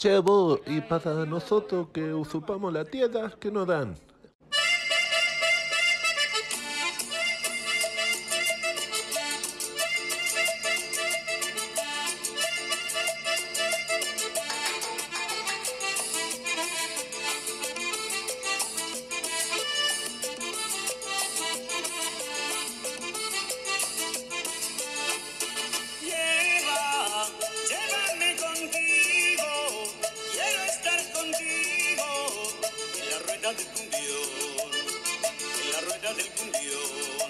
Che, vos, y para nosotros que usurpamos la tierra, ¿qué nos dan? Llévame contigo, quiero estar contigo en la rueda del cumbión, en la rueda del cumbión.